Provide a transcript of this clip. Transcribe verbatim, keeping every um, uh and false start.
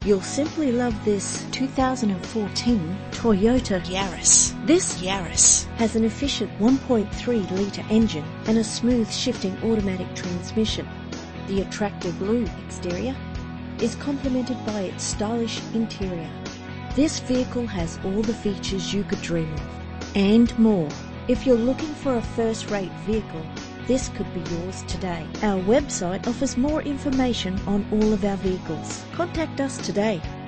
You'll simply love this two thousand fourteen Toyota Yaris. This Yaris has an efficient one point three litre engine and a smooth shifting automatic transmission. The attractive blue exterior is complemented by its stylish interior. This vehicle has all the features you could dream of, and more. If you're looking for a first-rate vehicle, this could be yours today. Our website offers more information on all of our vehicles. Contact us today.